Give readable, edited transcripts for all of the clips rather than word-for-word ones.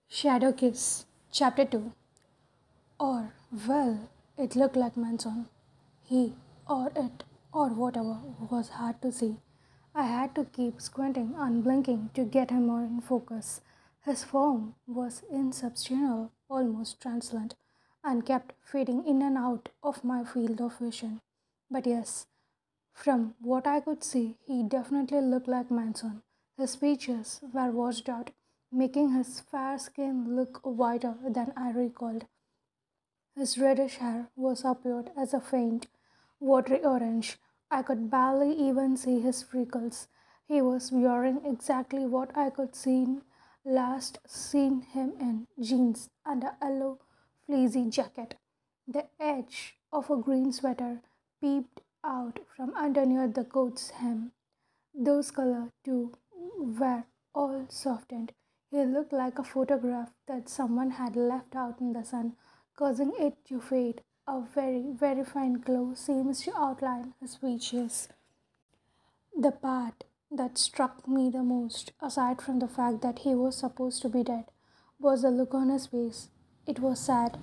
Shadow Kiss, Chapter 2. Or, well, it looked like Manson. He, or it, or whatever, was hard to see. I had to keep squinting and blinking to get him more in focus. His form was insubstantial, almost translucent, and kept fading in and out of my field of vision. But yes, from what I could see, he definitely looked like Manson. His features were washed out, making his fair skin look whiter than I recalled. His reddish hair was appeared as a faint, watery orange. I could barely even see his freckles. He was wearing exactly what I could last seen him in jeans and a yellow fleecy jacket. The edge of a green sweater peeped out from underneath the coat's hem. Those colors, too, were all softened. He looked like a photograph that someone had left out in the sun, causing it to fade. A very, very fine glow seems to outline his features. The part that struck me the most, aside from the fact that he was supposed to be dead, was the look on his face. It was sad,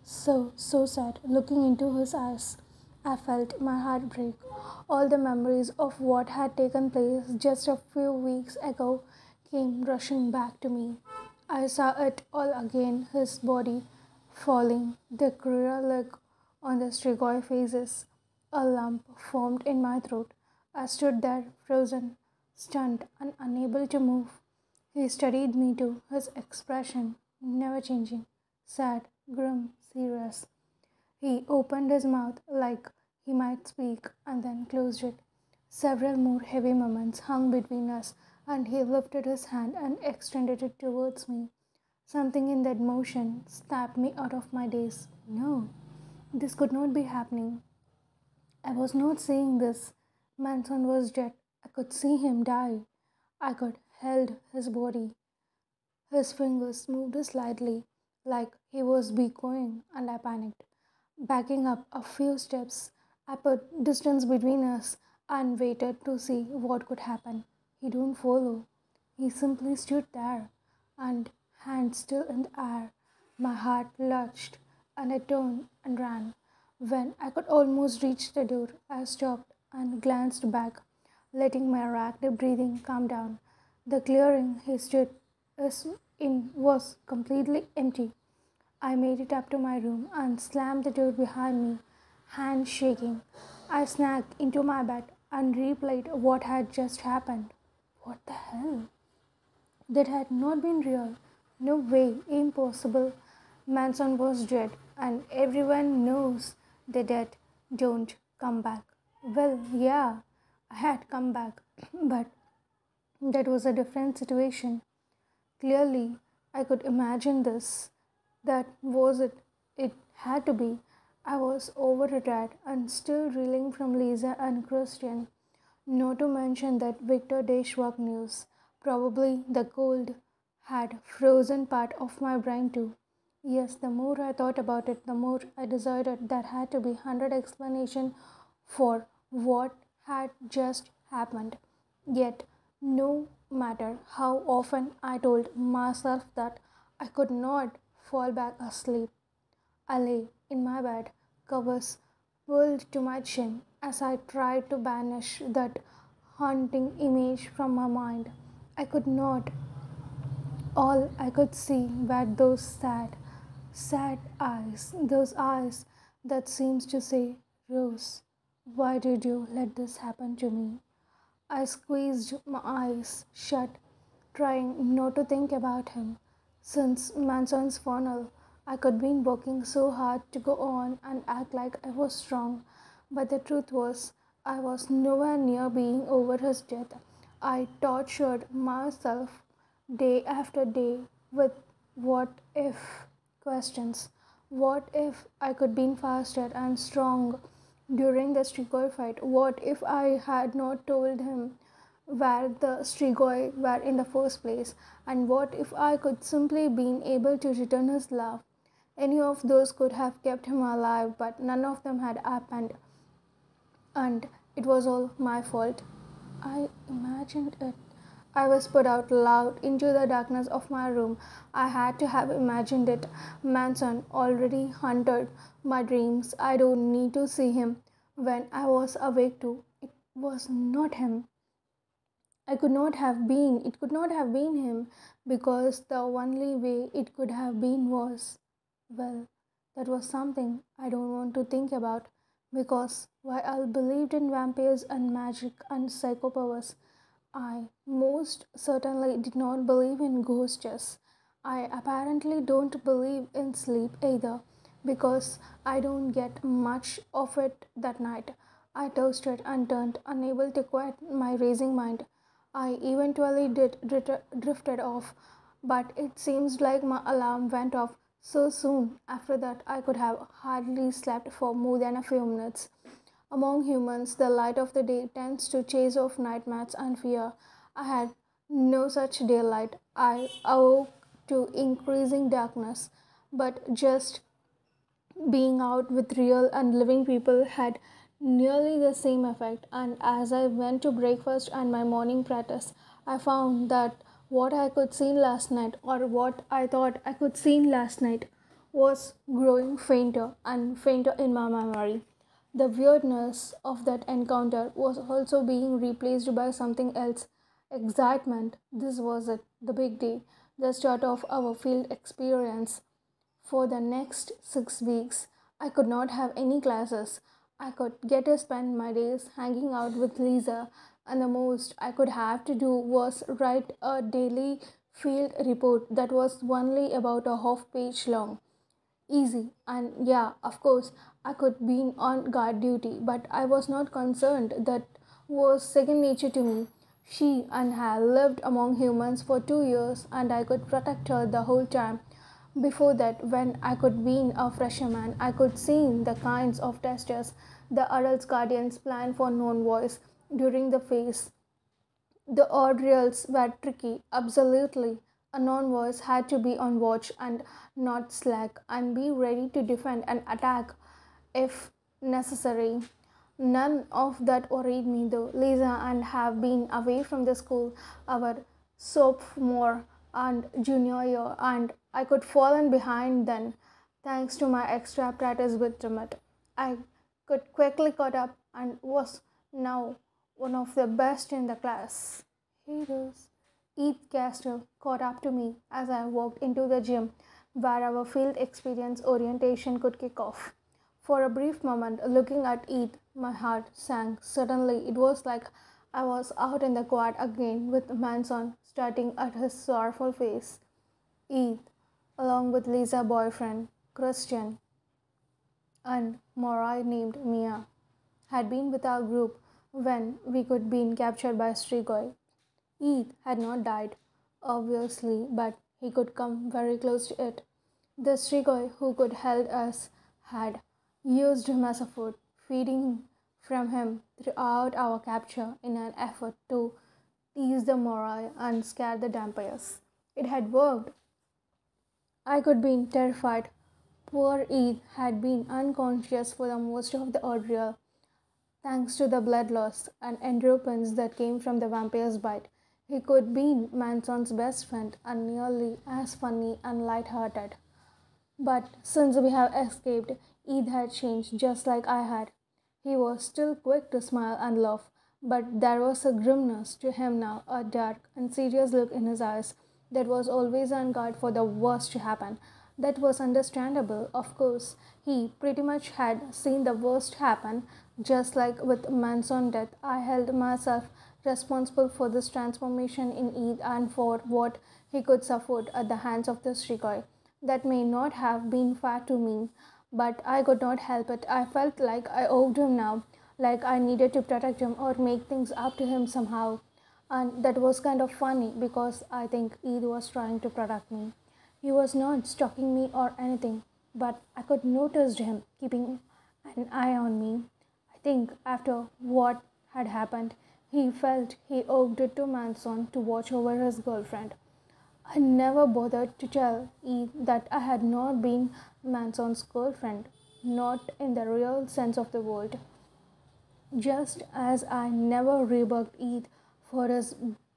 so sad, looking into his eyes. I felt my heart break. All the memories of what had taken place just a few weeks ago came rushing back to me. I saw it all again, his body falling, the cruel look on the Strigoi faces. A lump formed in my throat. I stood there, frozen, stunned, and unable to move. He studied me too, his expression never changing, sad, grim, serious. He opened his mouth like he might speak and then closed it. Several more heavy moments hung between us, and he lifted his hand and extended it towards me. Something in that motion snapped me out of my daze. No, this could not be happening. I was not seeing this. Manson was dead. I could see him die. I could held his body. His fingers moved slightly, like he was beckoning, and I panicked. Backing up a few steps, I put distance between us and waited to see what could happen. He didn't follow. He simply stood there, and hands still in the air. My heart lurched, and I turned and ran. When I could almost reach the door, I stopped and glanced back, letting my racked breathing calm down. The clearing he stood in was completely empty. I made it up to my room and slammed the door behind me, hands shaking. I snagged into my bed and replayed what had just happened. What the hell? That had not been real. No way, impossible. Manson was dead, and everyone knows the dead don't come back. Well, yeah, I had come back, but that was a different situation. Clearly, I could imagine this. That was it. It had to be. I was overtired and still reeling from Lisa and Christian. Not to mention that Victor Deshwak news. Probably the cold had frozen part of my brain too. Yes, the more I thought about it, the more I decided there had to be 100 explanation for what had just happened. Yet, no matter how often I told myself that I could not fall back asleep, I lay in my bed, covers pulled to my chin as I tried to banish that haunting image from my mind. I could not. All I could see were those sad eyes, those eyes that seems to say, Rose, why did you let this happen to me? I squeezed my eyes shut, trying not to think about him. Since Manson's funeral, I could been working so hard to go on and act like I was strong, but the truth was, I was nowhere near being over his death. I tortured myself day after day with what if questions. What if I could been faster and strong during the Strigoi fight? What if I had not told him where the Strigoi were in the first place? And what if I could simply been able to return his love? Any of those could have kept him alive, but none of them had happened, and it was all my fault. I imagined it. I whispered out loud into the darkness of my room. I had to have imagined it. Manson already haunted my dreams. I don't need to see him when I was awake too. It was not him. It could not have been him because the only way it could have been was, well, that was something I don't want to think about because while I believed in vampires and magic and psychopowers, I most certainly did not believe in ghosts. I apparently don't believe in sleep either because I don't get much of it that night. I toasted and turned, unable to quiet my racing mind. I eventually drifted off, but it seems like my alarm went off so soon after that I could have hardly slept for more than a few minutes. Among humans, the light of the day tends to chase off nightmares and fear. I had no such daylight. I awoke to increasing darkness, but just being out with real and living people had nearly the same effect. And as I went to breakfast and my morning practice, I found that what I could see last night, or what I thought I could see last night, was growing fainter and fainter in my memory. The weirdness of that encounter was also being replaced by something else. Excitement. This was it, the big day, the start of our field experience. For the next 6 weeks, I could not have any classes. I could get to spend my days hanging out with Lisa, and the most I could have to do was write a daily field report that was only about a half page long. Easy, and yeah, of course, I could be on guard duty, but I was not concerned. That was second nature to me. She and had lived among humans for 2 years, and I could protect her the whole time. Before that, when I could be a fisherman, I could see the kinds of testers the adults' guardians plan for non-voice during the phase. The ordeals were tricky, absolutely. A non-voice had to be on watch and not slack and be ready to defend and attack if necessary. None of that worried me though. Lisa and have been away from the school our sophomore and junior year, and I could fallen behind then thanks to my extra practice with Timid. I could quickly caught up and was now one of the best in the class. Heroes. Each Castle caught up to me as I walked into the gym where our field experience orientation could kick off. For a brief moment, looking at it, my heart sank. Suddenly, it was like I was out in the quad again with Manson starting at his sorrowful face. Eve, along with Lisa's boyfriend, Christian, and Morai named Mia, had been with our group when we could been captured by Strigoi. Eve had not died, obviously, but he could come very close to it. The Strigoi who could held us had used him as a food, feeding from him throughout our capture in an effort to tease the Morai and scare the vampires. It had worked. I could be terrified. Poor Eve had been unconscious for the most of the ordeal, thanks to the blood loss and endorphins that came from the vampire's bite. He could be Manson's best friend and nearly as funny and light-hearted. But since we have escaped, Eid had changed just like I had. He was still quick to smile and laugh, but there was a grimness to him now, a dark and serious look in his eyes that was always on guard for the worst to happen. That was understandable, of course. He pretty much had seen the worst happen, just like with Manson death. I held myself responsible for this transformation in Eid and for what he could suffer at the hands of the Strigoi. That may not have been fair to me, but I could not help it. I felt like I owed him now, like I needed to protect him or make things up to him somehow. And that was kind of funny because I think Eid was trying to protect me. He was not stalking me or anything, but I could notice him keeping an eye on me. I think after what had happened, he felt he owed it to Manson to watch over his girlfriend. I never bothered to tell Eve that I had not been Manson's girlfriend, not in the real sense of the word. Just as I never rebuked Eve for his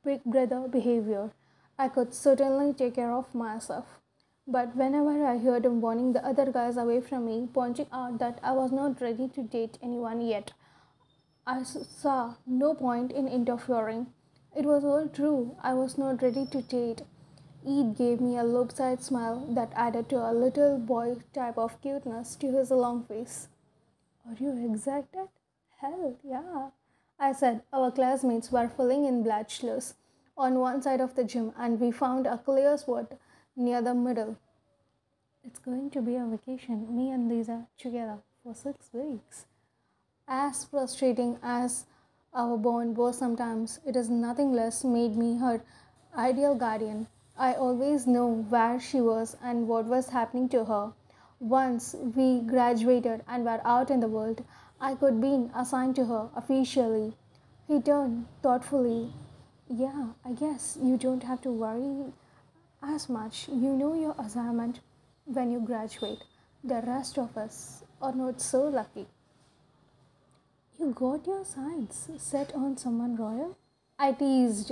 big brother behavior. I could certainly take care of myself. But whenever I heard him warning the other guys away from me, pointing out that I was not ready to date anyone yet, I saw no point in interfering. It was all true. I was not ready to date. Eid gave me a lopsided smile that added to a little boy type of cuteness to his long face. Are you excited? Hell yeah. I said our classmates were filling in bachelors on one side of the gym and we found a clear spot near the middle. It's going to be a vacation, me and Lisa together for 6 weeks. As frustrating as our bond was sometimes, it is nothing less made me her ideal guardian. I always know where she was and what was happening to her. Once we graduated and were out in the world, I could be assigned to her officially. He turned thoughtfully. Yeah, I guess you don't have to worry as much. You know your assignment when you graduate. The rest of us are not so lucky. You got your sights set on someone royal? I teased.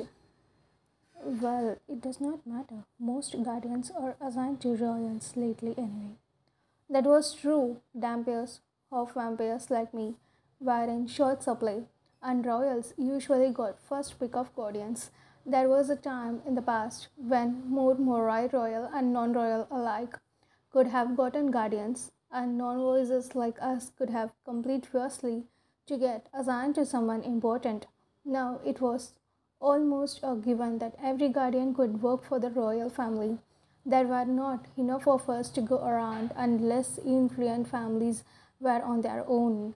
Well, it does not matter. Most guardians are assigned to royals lately anyway. That was true. Vampires, half vampires like me, were in short supply, and royals usually got first pick of guardians. There was a time in the past when more Morai royal and non royal alike could have gotten guardians, and non voices like us could have complete fiercely to get assigned to someone important. Now it was almost a given that every guardian could work for the royal family. There were not enough of us to go around, and less influent families were on their own.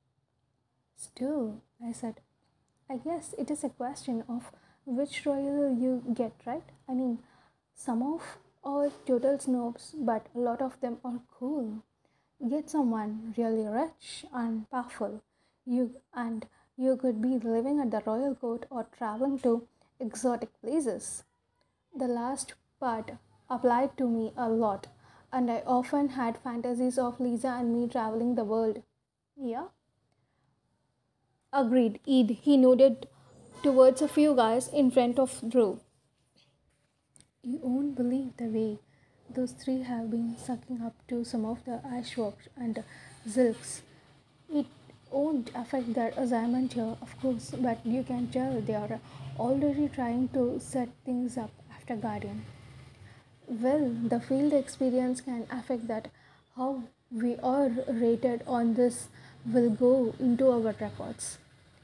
Still, I said, I guess it is a question of which royal you get, right? I mean, some of are total snobs, but a lot of them are cool. Get someone really rich and powerful. You could be living at the royal court or traveling to exotic places. The last part applied to me a lot, and I often had fantasies of Lisa and me traveling the world. Yeah, agreed. Eid. He nodded towards a few guys in front of Drew. You won't believe the way those three have been sucking up to some of the Ashwoks and Zilks. It won't affect their assignment here, of course, but you can tell they are already trying to set things up after Guardian. Well, the field experience can affect that. How we are rated on this will go into our records.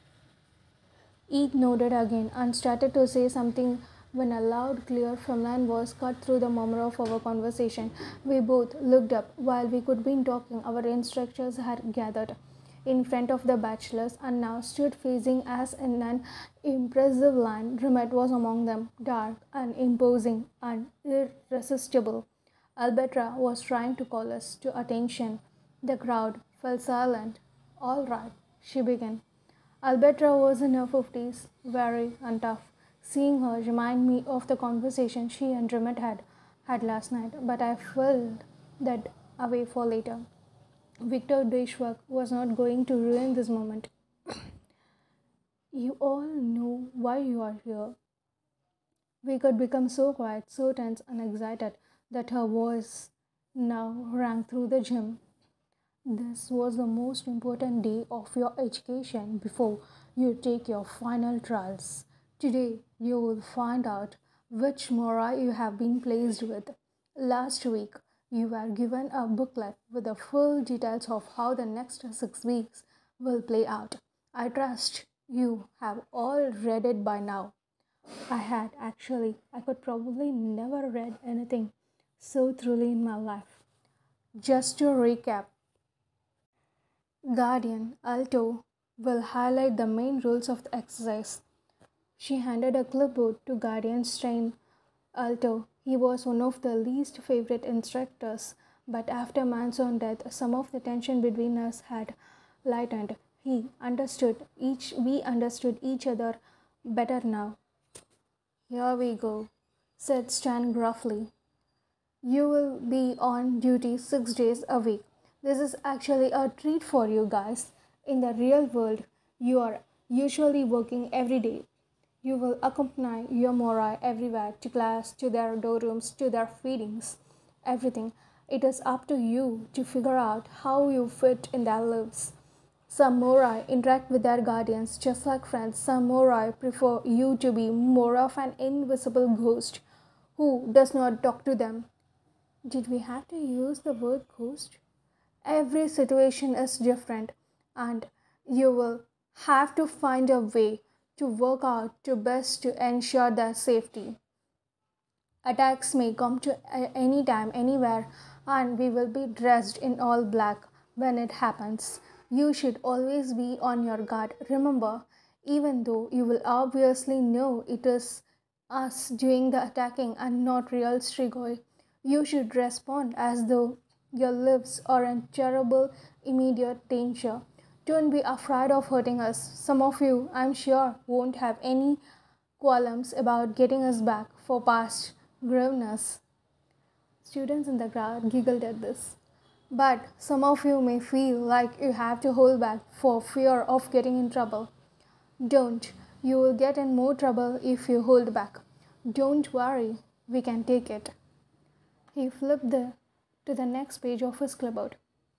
Eid nodded again and started to say something when a loud, clear Fremland voice cut through the murmur of our conversation. We both looked up. While we could be talking, our instructors had gathered in front of the bachelors and now stood facing us in an impressive line. Rimet was among them, dark and imposing and irresistible. Alberta was trying to call us to attention. The crowd fell silent. All right, she began. Alberta was in her 50s, very and tough. Seeing her remind me of the conversation she and Rimet had last night, but I filed that away for later. Victor Deshwak was not going to ruin this moment. You all know why you are here. We could become so quiet, so tense and excited that her voice now rang through the gym. This was the most important day of your education before you take your final trials. Today you will find out which Mora you have been placed with. Last week you were given a booklet with the full details of how the next 6 weeks will play out. I trust you have all read it by now. I had actually. I could probably never read anything so thoroughly in my life. Just to recap, Guardian Alto will highlight the main rules of the exercise. She handed a clipboard to Guardian Strain Alto. He was one of the least favorite instructors, but after Manson's death, some of the tension between us had lightened. We understood each other better now. Here we go, said Stan gruffly. You will be on duty 6 days a week. This is actually a treat for you guys. In the real world, you are usually working every day. You will accompany your Morai everywhere, to class, to their dormrooms, to their feedings, everything. It is up to you to figure out how you fit in their lives. Some Morai interact with their guardians just like friends. Some Morai prefer you to be more of an invisible ghost who does not talk to them. Did we have to use the word ghost? Every situation is different, and you will have to find a way to work out to best to ensure their safety. Attacks may come to any time, anywhere, and we will be dressed in all black when it happens. You should always be on your guard. Remember, even though you will obviously know it is us doing the attacking and not real Strigoi, you should respond as though your lives are in terrible immediate danger. Don't be afraid of hurting us. Some of you, I'm sure, won't have any qualms about getting us back for past grossness. Students in the crowd giggled at this. But some of you may feel like you have to hold back for fear of getting in trouble. Don't. You will get in more trouble if you hold back. Don't worry, we can take it. He flipped to the next page of his clipboard.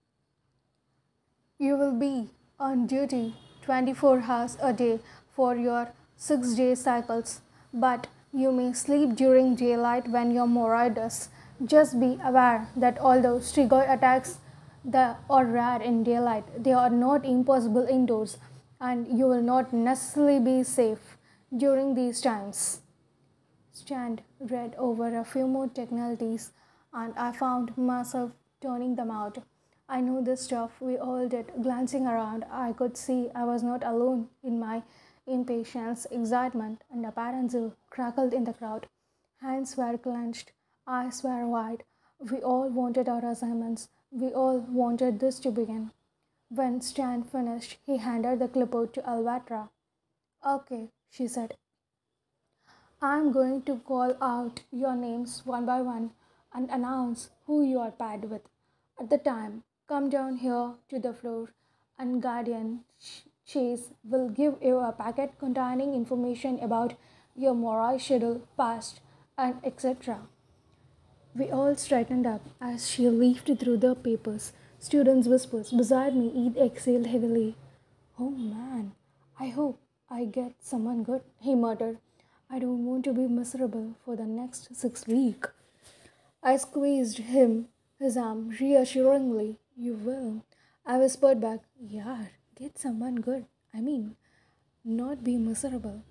You will be on duty 24 hours a day for your 6-day cycles, but you may sleep during daylight when your Morai does. Just be aware that although Strigoi attacks are rare in daylight, they are not impossible indoors, and you will not necessarily be safe during these times. Strand read over a few more technicalities, and I found myself turning them out. I know this stuff, we all did. Glancing around, I could see I was not alone in my impatience, excitement, and apparent zeal crackled in the crowd. Hands were clenched, eyes were wide. We all wanted our assignments. We all wanted this to begin. When Stan finished, he handed the clipboard to Alvatra. Okay, she said. I'm going to call out your names one by one and announce who you are paired with. At the time, come down here to the floor, and Guardian Chase will give you a packet containing information about your Morai schedule, past, and etc. We all straightened up as she leafed through the papers. Students' whispers. Beside me, Eid exhaled heavily. Oh man, I hope I get someone good, he muttered. I don't want to be miserable for the next 6 weeks. I squeezed his arm reassuringly. You will. I whispered back, yeah, get someone good. I mean, not be miserable.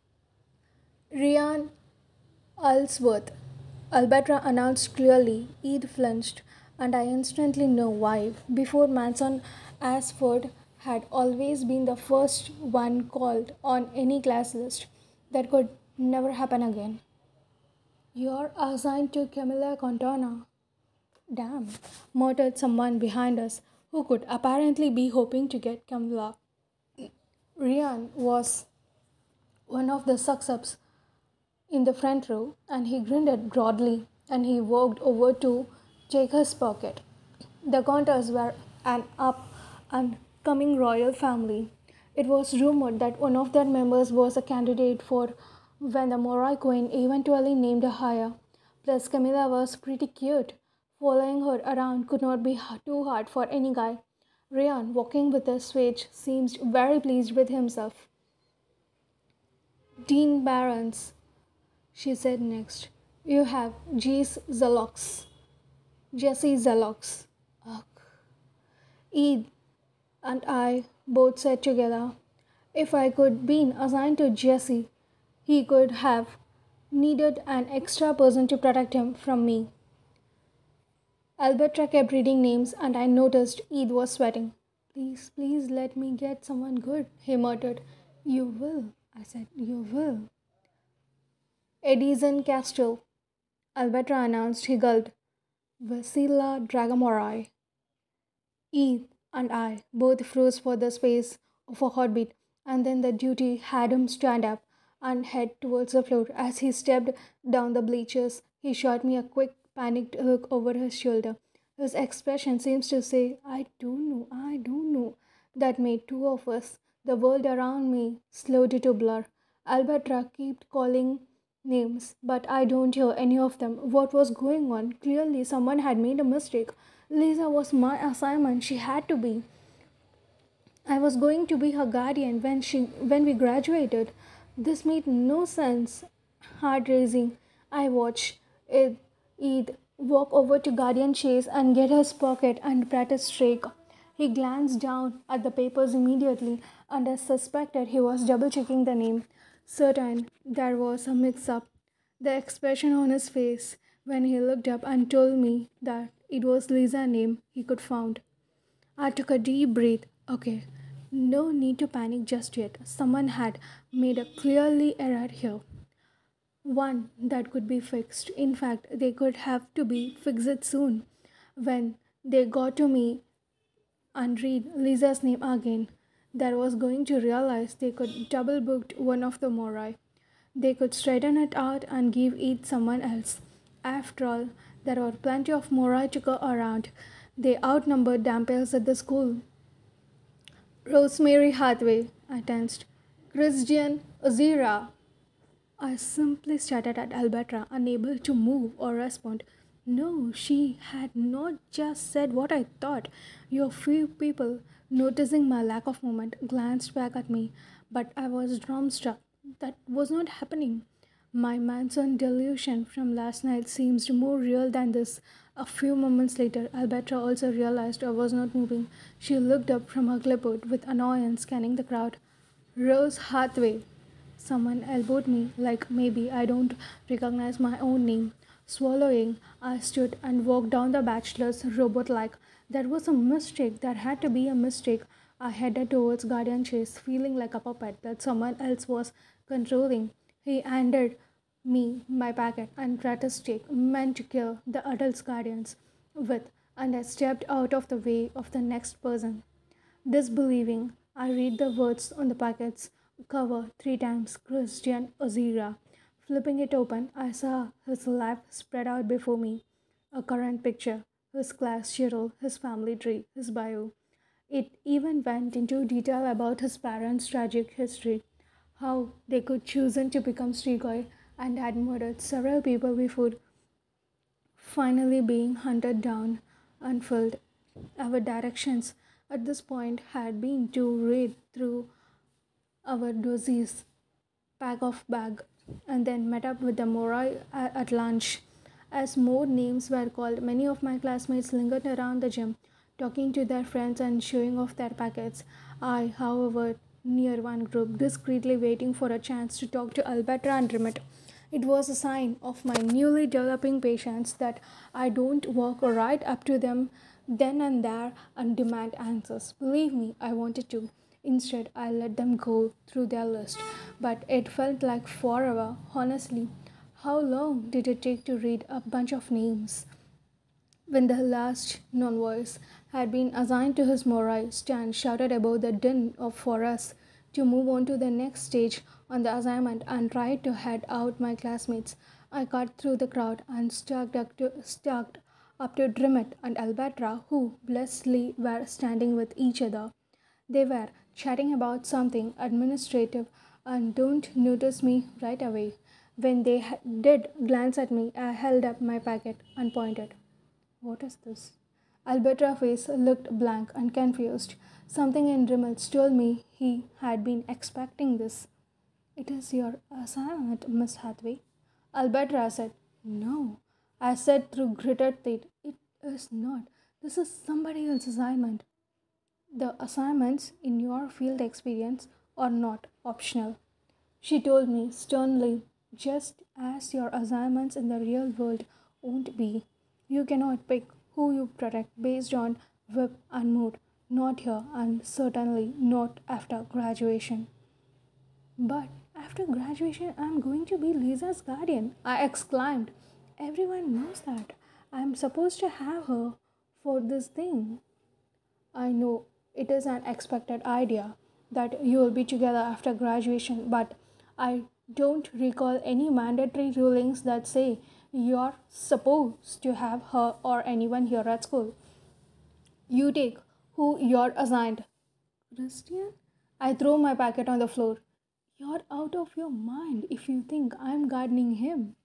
Rian Alsworth, Alberta announced clearly. Eid flinched, and I instantly knew why. Before Manson, Ashford had always been the first one called on any class list. That could never happen again. You're assigned to Camilla Contona. Damn, muttered someone behind us who could apparently be hoping to get Camilla. Rian was one of the suck-ups in the front row, and he grinned broadly, and he walked over to check his pocket. The Counters were an up and coming royal family. It was rumored that one of their members was a candidate for when the Morai Queen eventually named a hire. Plus, Camilla was pretty cute. Following her around could not be too hard for any guy. Ryan, walking with a switch, seemed very pleased with himself. Dean Barons, she said next. You have Jesse Zelox. Ugh. Eid and I both said together, if I could been assigned to Jesse, he could have needed an extra person to protect him from me. Alberta kept reading names, and I noticed Eid was sweating. Please, please let me get someone good, he muttered. You will, I said, you will. Edison Castro, Alberta announced. He gulped. Vasila Dragamorai. Eid and I both froze for the space of a heartbeat, and then the duty had him stand up and head towards the floor. As he stepped down the bleachers, he shot me a quick, panicked look over his shoulder. His expression seems to say, I don't know. That made two of us. The world around me slowed to blur. Alberta kept calling names, but I don't hear any of them. What was going on? Clearly, someone had made a mistake. Lisa was my assignment. She had to be. I was going to be her guardian when we graduated. This made no sense. Heart racing. I watched Eid walk over to Guardian Chase and get his pocket and practice streak. He glanced down at the papers immediately, and I suspected he was double checking the name. Certain there was a mix up. The expression on his face when he looked up and told me that it was Lisa's name he could found. I took a deep breath. Okay, no need to panic just yet. Someone had made a clearly error here. One that could be fixed. In fact, they could have to be fixed soon. When they got to me and read Lisa's name again, that was going to realize they could double booked one of the Morai. They could straighten it out and give it someone else. After all, there were plenty of Morai to go around. They outnumbered Dampers at the school. Rosemary Hathaway, I tensed. Christian Ozira. I simply started at Alberta, unable to move or respond. No, she had not just said what I thought. Your few people, noticing my lack of movement, glanced back at me, but I was dumbstruck. That was not happening. My Manson delusion from last night seems more real than this. A few moments later, Alberta also realized I was not moving. She looked up from her clipboard with annoyance, scanning the crowd. Rose Hathaway. Someone elbowed me, like maybe I don't recognize my own name. Swallowing, I stood and walked down the bachelor's robot like. There was a mistake. There had to be a mistake. I headed towards Guardian Chase, feeling like a puppet that someone else was controlling. He handed me my packet and practice stick meant to kill the adults' guardians with, and I stepped out of the way of the next person. Disbelieving, I read the words on the packet's cover 3 times Christian Ozira. Flipping it open, I saw his life spread out before me. A current picture, his class schedule, his family tree, his bio. It even went into detail about his parents' tragic history, how they could choose to become Strigoi and had murdered several people before finally being hunted down and filled. Our directions at this point had been to read through our dossiers, pack of bag, and then met up with the Morai at lunch. As more names were called, many of my classmates lingered around the gym, talking to their friends and showing off their packets. I, however, near one group, discreetly waiting for a chance to talk to Alberta and Remit. It was a sign of my newly developing patience that I don't walk right up to them then and there and demand answers. Believe me, I wanted to. Instead, I let them go through their list. But it felt like forever, honestly. How long did it take to read a bunch of names? When the last non-voice had been assigned to his Morai, Stan shouted above the din of for us to move on to the next stage on the assignment and tried to head out my classmates. I cut through the crowd and stalked up to Drimmit and Alberta, who blessedly were standing with each other. They were chatting about something administrative and don't notice me right away. When they did glance at me, I held up my packet and pointed. What is this? Alberta's face looked blank and confused. Something in Rimmels told me he had been expecting this. It is your assignment, Miss Hathaway. Alberta said, No. I said through gritted teeth, It is not. This is somebody else's assignment. The assignments in your field experience are not optional. She told me sternly, just as your assignments in the real world won't be. You cannot pick who you protect based on whip and mood, not here and certainly not after graduation. But after graduation, I'm going to be Lisa's guardian, I exclaimed. Everyone knows that. I'm supposed to have her for this thing. I know it is an expected idea that you will be together after graduation, but I don't recall any mandatory rulings that say you're supposed to have her or anyone here at school. You take who you're assigned. Christian? I threw my packet on the floor. You're out of your mind if you think I'm gardening him.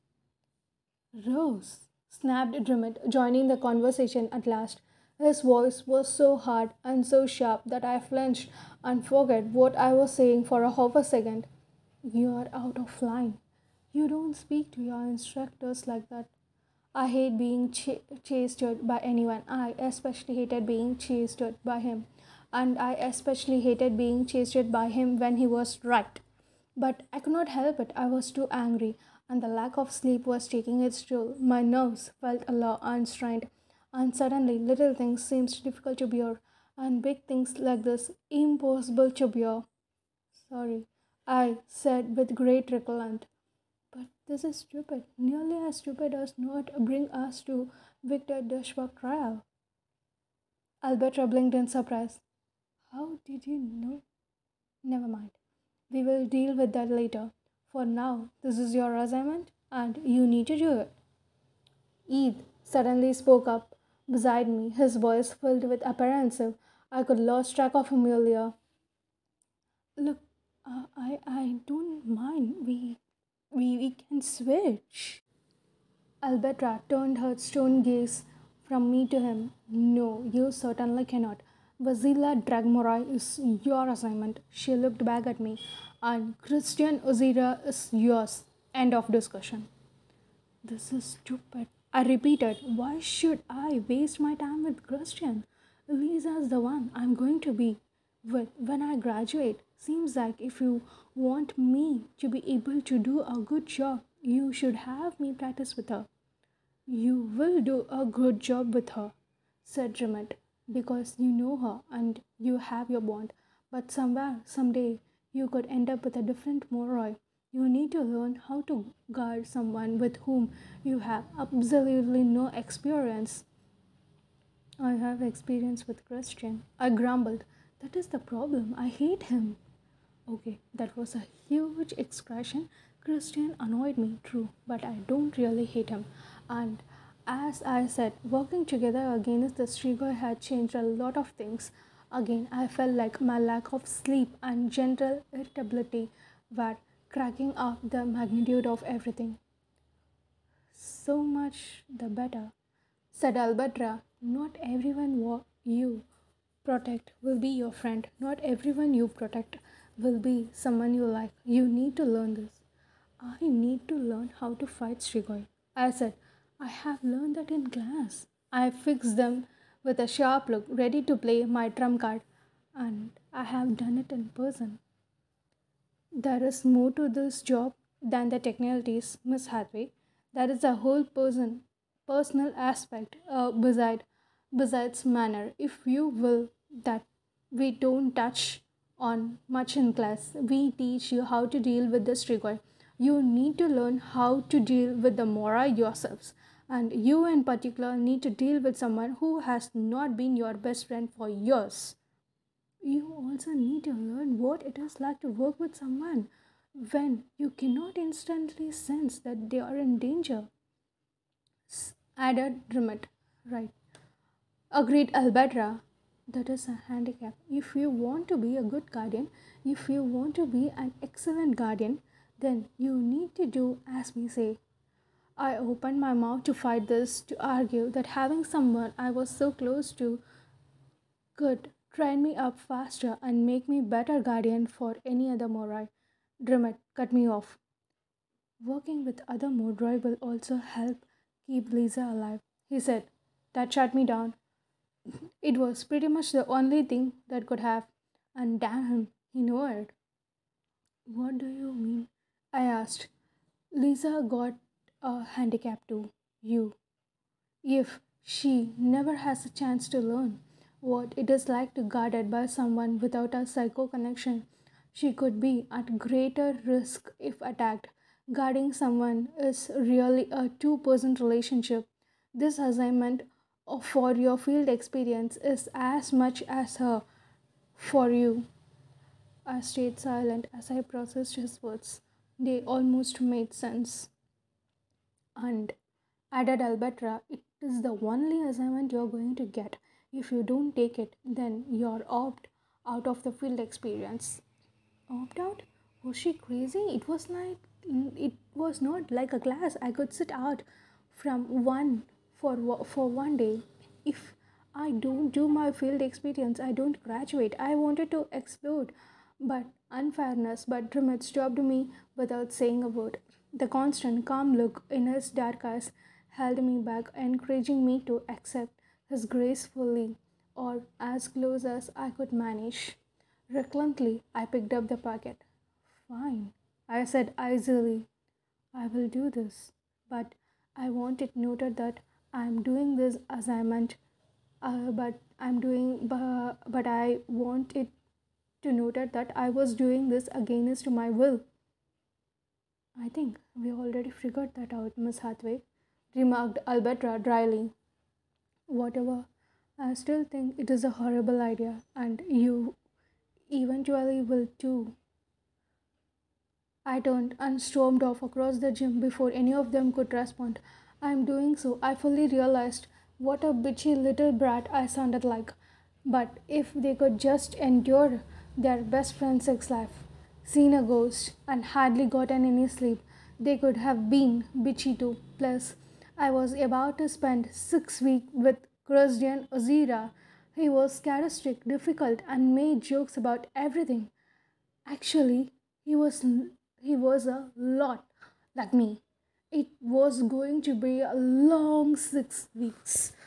Rose, snapped Drummond, joining the conversation at last. His voice was so hard and so sharp that I flinched and forgot what I was saying for a half a second. You're out of line. You don't speak to your instructors like that. I hate being chased by anyone. I especially hated being chased by him. And I especially hated being chased by him when he was right. But I could not help it. I was too angry, and the lack of sleep was taking its toll. My nerves felt a lot unstrained, and suddenly little things seemed difficult to bear, and big things like this impossible to bear. Sorry, I said with great regret. But this is stupid, nearly as stupid as not bring us to Victor Dashbach trial. Alberta blinked in surprise. How did you know? Never mind. We will deal with that later. For now, this is your assignment and you need to do it. Eid suddenly spoke up beside me, his voice filled with apprehensive. I could lose track of him earlier. Look, I don't mind. We can switch. Alberta turned her stone gaze from me to him. No, you certainly cannot. Vasila Dragmorai is your assignment. She looked back at me. And Christian Ozira is yours. End of discussion. This is stupid. I repeated, why should I waste my time with Christian? Lisa is the one I'm going to be with when I graduate. Seems like if you want me to be able to do a good job, you should have me practice with her. You will do a good job with her, said Drummond, because you know her and you have your bond. But somewhere, someday, you could end up with a different Moroi. You need to learn how to guard someone with whom you have absolutely no experience. I have experience with Christian. I grumbled. That is the problem. I hate him. Okay, that was a huge expression. Christian annoyed me, true, but I don't really hate him. And as I said, working together against the Strigoi had changed a lot of things. Again, I felt like my lack of sleep and general irritability were cracking up the magnitude of everything. So much the better, said Alberta. Not everyone you protect will be your friend. Not everyone you protect will be someone you like. You need to learn this. I need to learn how to fight Strigoi. I said, I have learned that in class. I fixed them with a sharp look, ready to play my trump card. And I have done it in person. There is more to this job than the technicalities, Miss Hathaway. There is a whole personal aspect besides manner, if you will, that we don't touch on much in class. We teach you how to deal with the strigoi. You need to learn how to deal with the mora yourselves. And you in particular need to deal with someone who has not been your best friend for years. You also need to learn what it is like to work with someone when you cannot instantly sense that they are in danger. Added Drummond. Right. Agreed, Alberta. That is a handicap. If you want to be a good guardian, if you want to be an excellent guardian, then you need to do as we say. I opened my mouth to fight this, to argue that having someone I was so close to could train me up faster and make me better guardian for any other Morai. Drummond cut me off. Working with other Modroi will also help keep Lisa alive, he said. That shut me down. It was pretty much the only thing that could have, and damn him, he knew it. What do you mean? I asked. Lisa got a handicap too. You. If she never has a chance to learn what it is like to guarded by someone without a psycho connection, she could be at greater risk if attacked. Guarding someone is really a two-person relationship. This assignment for your field experience is as much as her for you. I stayed silent as I processed his words. They almost made sense. And added Alberta, it is the only assignment you're going to get. If you don't take it, then you're out of the field experience. Opt out? Was she crazy? It was not like a class. I could sit out from one for one day. If I don't do my field experience, I don't graduate. I wanted to explode, but unfairness. But Trimit stopped me without saying a word. The constant calm look in his dark eyes held me back, encouraging me to accept his gracefully or as close as I could manage. Reluctantly, I picked up the packet. Fine, I said easily. I will do this. But I want it noted that I am doing this assignment. But I want it to noted that I was doing this against my will. I think we already figured that out, Miss Hathaway, remarked Alberta dryly. Whatever, I still think it is a horrible idea, and you eventually will too. I turned and stormed off across the gym before any of them could respond. I am doing so. I fully realized what a bitchy little brat I sounded like. But if they could just endure their best friend's sex life, seen a ghost, and hardly gotten any sleep, they could have been bitchy too. Plus, I was about to spend 6 weeks with Christian Ozira. He was charismatic, difficult, and made jokes about everything. Actually, he was he was a lot like me. It was going to be a long 6 weeks.